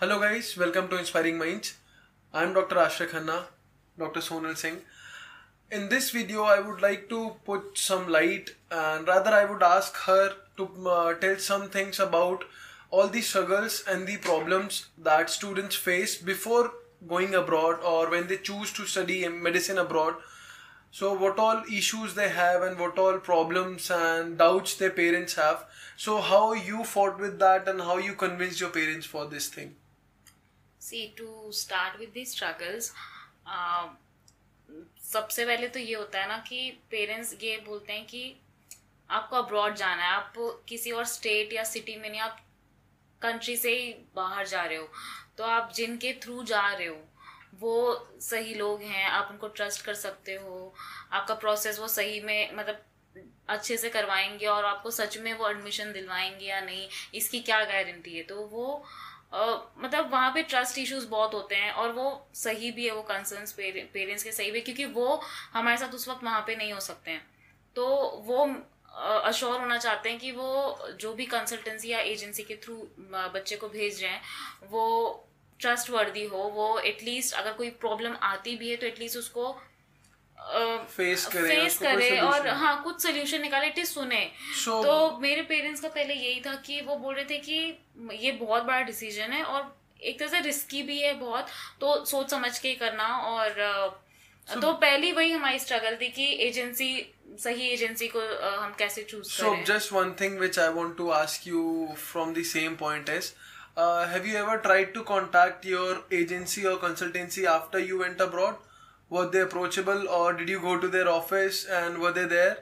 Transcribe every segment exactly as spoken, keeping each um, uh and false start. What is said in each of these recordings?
Hello guys, welcome to Inspiring Minds. I am Doctor Aashray Khanna, Doctor Singh. In this video, I would like to put some light, and rather I would ask her to uh, tell some things about all the struggles and the problems that students face before going abroad or when they choose to study medicine abroad. So what all issues they have and what all problems and doubts their parents have. So how you fought with that and how you convinced your parents for this thing. See, to start with these struggles, uh, सबसे पहले तो ये होता है ना कि parents ये बोलते हैं कि आपको अब्रॉड जाना है, आप किसी और स्टेट या सिटी में नहीं, आप कंट्री से ही बाहर जा रहे हो, तो आप जिनके थ्रू जा रहे हो वो सही लोग हैं, आप उनको ट्रस्ट कर सकते हो, आपका प्रोसेस वो सही में मतलब अच्छे से करवाएंगे और आपको सच में वो एडमिशन दिलवाएंगे या नहीं, इसकी क्या गारंटी है। तो वो Uh, मतलब वहाँ पे ट्रस्ट इश्यूज बहुत होते हैं और वो सही भी है, वो कंसर्न्स पेरेंट्स के सही भी है, क्योंकि वो हमारे साथ उस वक्त वहाँ पे नहीं हो सकते हैं। तो वो अश्योर uh, होना चाहते हैं कि वो जो भी कंसल्टेंसी या एजेंसी के थ्रू बच्चे को भेज रहे हैं वो ट्रस्ट वर्दी हो, वो एटलीस्ट अगर कोई प्रॉब्लम आती भी है तो एटलीस्ट उसको फेस uh, करे, फेस करे और हाँ कुछ सोल्यूशन निकाले, इट सुने। so, तो मेरे पेरेंट्स का पहले यही था कि वो बोल रहे थे कि ये बहुत बड़ा डिसीजन है और एक तरह से रिस्की भी है बहुत, तो सोच समझ के करना। और so, तो पहली वही हमारी स्ट्रगल थी कि एजेंसी सही एजेंसी को हम कैसे चूज करें। So just one thing which I want to ask you from the same point is, uh, have you ever tried to contact your agency or consultancy after you went abroad? Were they approachable or did you go to their office and were they there?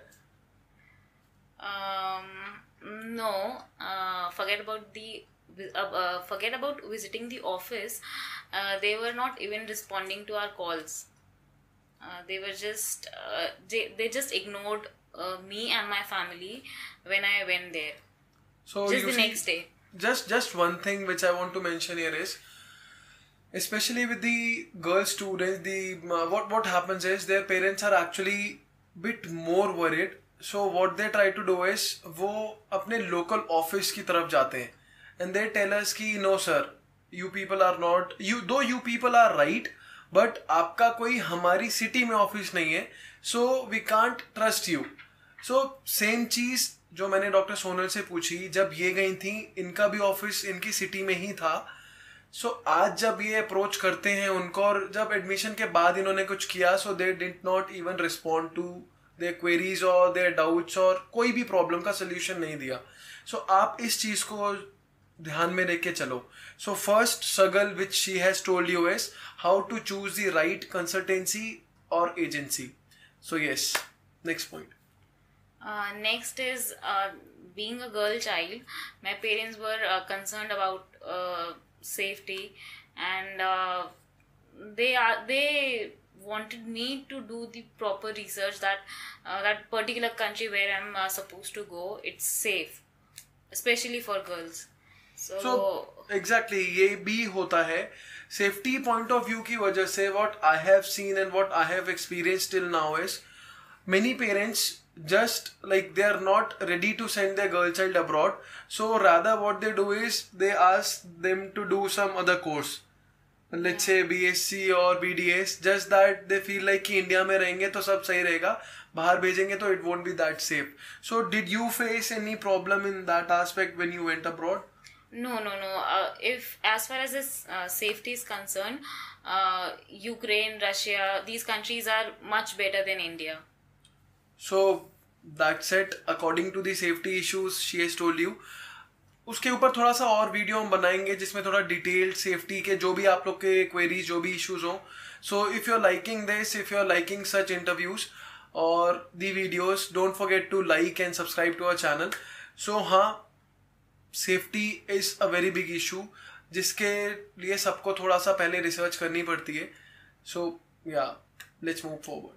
Um, no, uh, forget about the uh, uh, forget about visiting the office. Uh, they were not even responding to our calls. Uh, they were just uh, they, they just ignored uh, me and my family when I went there. So just the see, next day. Just just one thing which I want to mention here is, especially with the girl students, the uh, what what happens is their parents are actually bit more worried. So what they try to do is वो अपने local office की तरफ जाते हैं and they tell us कि no sir, you people are not, you though you people are right, but आपका कोई हमारी city में office नहीं है, so we can't trust you. So same चीज़ जो मैंने डॉक्टर सोनल से पूछी, जब ये गई थी इनका भी ऑफिस इनकी सिटी में ही था। सो so, आज जब ये अप्रोच करते हैं उनको और जब एडमिशन के बाद इन्होंने कुछ किया, so they did not even respond to their queries और देयर डाउट्स और कोई भी प्रॉब्लम का सोल्यूशन नहीं दिया। सो so, आप इस चीज़ को ध्यान में लेके चलो। So first struggle which she has told you is how to choose the right consultancy और agency. So yes, next point. Next is being a girl child, my parents were concerned about safety and uh, they are they wanted me to do the proper research that uh, that particular country where I'm uh, supposed to go, it's safe especially for girls. so, so exactly ये भी होता है safety point of view की वजह से। what I have seen and what I have experienced till now is many parents just like they are not ready to send their girl child abroad, so rather what they do is they ask them to do some other course, let's say B S c or B D S, just that they feel like कि India में रहेंगे तो सब सही रहेगा, बाहर भेजेंगे तो it won't be that safe. So did you face any problem in that aspect when you went abroad? No, no, no. Uh, if as far as this uh, safety is concerned, uh, Ukraine, Russia, these countries are much better than India. So that's it according to the safety issues she has told you. उसके ऊपर थोड़ा सा और video हम बनाएंगे जिसमें थोड़ा detailed safety के जो भी आप लोग के क्वेरीज जो भी इश्यूज हों. So if you are liking this, if you are liking such interviews और the videos, don't forget to like and subscribe to our channel. So हाँ, safety is a very big issue जिसके लिए सबको थोड़ा सा पहले research करनी पड़ती है. So yeah let's move forward.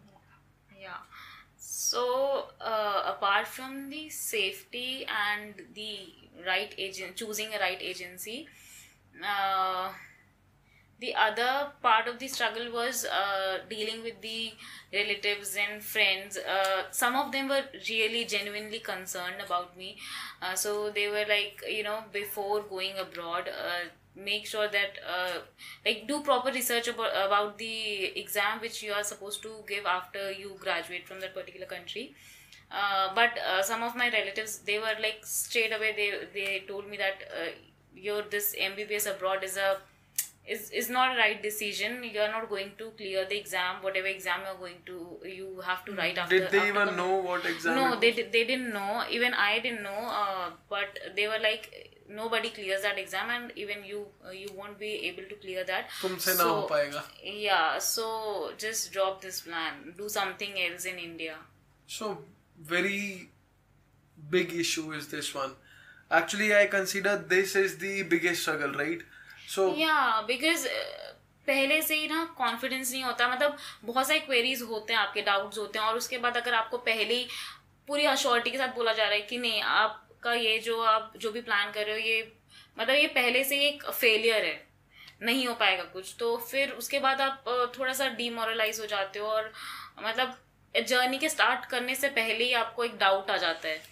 So uh, apart from the safety and the right agent, choosing a right agency, uh, the other part of the struggle was uh, dealing with the relatives and friends. Uh, some of them were really genuinely concerned about me. Uh, so they were like, you know, before going abroad, uh, make sure that uh, like do proper research about, about the exam which you are supposed to give after you graduate from that particular country. Uh, but uh, some of my relatives, they were like straight away they they told me that uh, your this M B B S abroad is a is is not a right decision. You are not going to clear the exam, whatever exam you are going to, you have to write after. Did they after even the, know what exam? No, they did- they didn't know. Even I didn't know. Uh, but they were like, nobody clears that exam, and even you uh, you won't be able to clear that. तुमसे ना हो पाएगा. Yeah, so just drop this plan. Do something else in India. So very big issue is this one. Actually, I consider this is the biggest struggle, right? So yeah, because uh, पहले से ही ना confidence नहीं होता, मतलब बहुत सारे queries होते हैं, आपके डाउट्स होते हैं, और उसके बाद अगर आपको पहले ही पूरी अश्योरिटी के साथ बोला जा रहा है कि नहीं, आपका ये जो आप जो भी प्लान कर रहे हो, ये मतलब ये पहले से ही एक फेलियर है, नहीं हो पाएगा कुछ, तो फिर उसके बाद आप थोड़ा सा डीमोरलाइज हो जाते हो, और मतलब जर्नी के स्टार्ट करने से पहले ही आपको एक डाउट आ जाता है.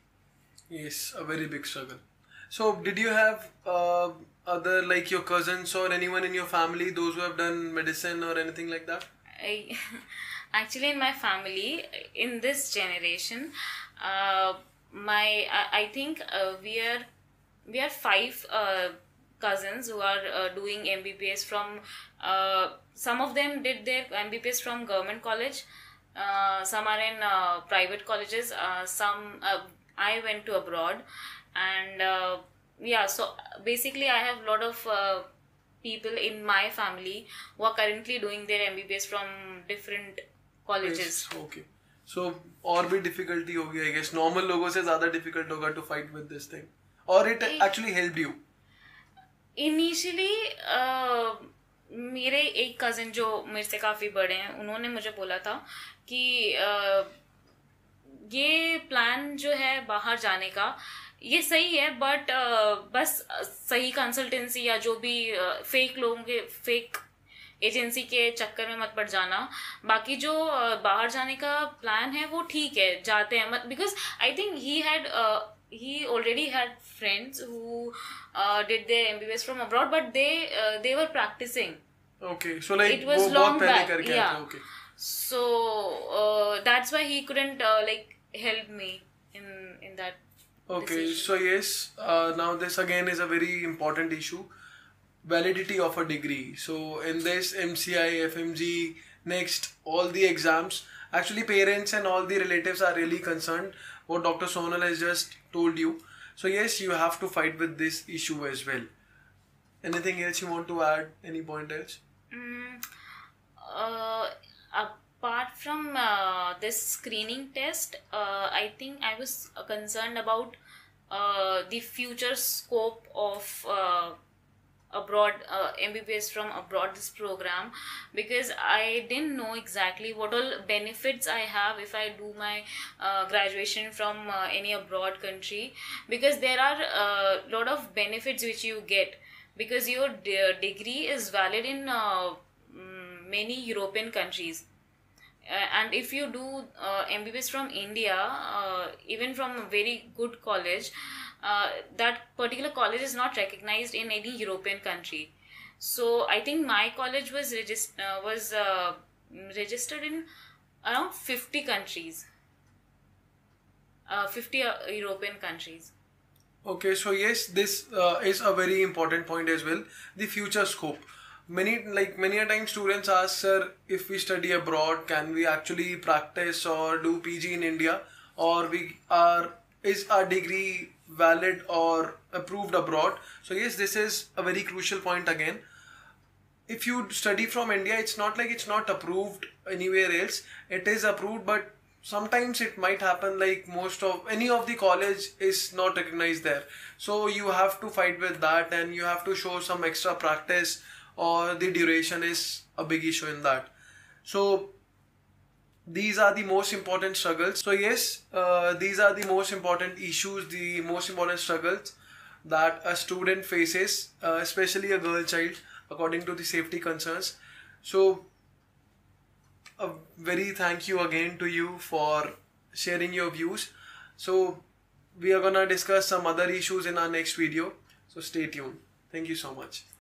Yes, a very big struggle. So did you have uh, other, like your cousins or anyone in your family, those who have done medicine or anything like that? I, actually, in my family, in this generation, uh, my I, I think uh, we are we are five uh, cousins who are uh, doing M B B S from. Uh, some of them did their M B B S from government college. Uh, some are in uh, private colleges. Uh, some uh, I went to abroad, and uh, yeah. So basically, I have a lot of uh, people in my family who are currently doing their M B B S from different colleges. Yes, okay. So और भी difficulty होगी, I guess. Normal लोगों से ज़्यादा difficult होगा to fight with this thing. Or it actually helped you? Initially, uh, मेरे एक cousin जो मेरे से काफ़ी बड़े हैं, उन्होंने मुझे बोला था कि uh, ये प्लान जो है बाहर जाने का, ये सही है, बट uh, बस सही कंसल्टेंसी या जो भी फेक uh, लोगों के फेक एजेंसी के चक्कर में मत पड़ जाना. बाकी जो uh, बाहर जाने का प्लान है वो ठीक है, जाते हैं मत, because I think he had he already had friends who uh, did their M B B S from abroad, but they uh, they were practicing. Okay, so like it was long back. Yeah. Okay. So uh, that's why he couldn't uh, like help me in in that. Okay, decision. so yes, uh, now this again is a very important issue. Validity of a degree. So in this M C I, F M G, next all the exams, actually parents and all the relatives are really concerned what Doctor Sonal has just told you. So yes, you have to fight with this issue as well. Anything else you want to add? Any point else? Mm, uh, apart from uh, this screening test, uh, I think I was uh, concerned about uh, the future scope of uh, abroad uh, M B B S from abroad, this program, because I didn't know exactly what all benefits I have if I do my uh, graduation from uh, any abroad country, because there are a uh, lot of benefits which you get, because your de- degree is valid in uh, many European countries. Uh, and if you do uh, M B B S from India, uh, even from a very good college, uh, that particular college is not recognized in any European country. So I think my college was regist- uh, was uh, registered in around fifty countries, uh, fifty uh, European countries. Okay, so yes, this uh, is a very important point as well. The future scope. Many like many a time students ask, sir, if we study abroad, can we actually practice or do P G in India, or we are is our degree valid or approved abroad? So yes, this is a very crucial point again. If you study from India, it's not like it's not approved anywhere else. It is approved, but sometimes it might happen like most of any of the college is not recognized there. So you have to fight with that, and you have to show some extra practice, or the duration is a big issue in that. So these are the most important struggles. So yes, uh, these are the most important issues, the most important struggles that a student faces, uh, especially a girl child, according to the safety concerns. So a very thank you again to you for sharing your views. So we are gonna discuss some other issues in our next video. So stay tuned. Thank you so much.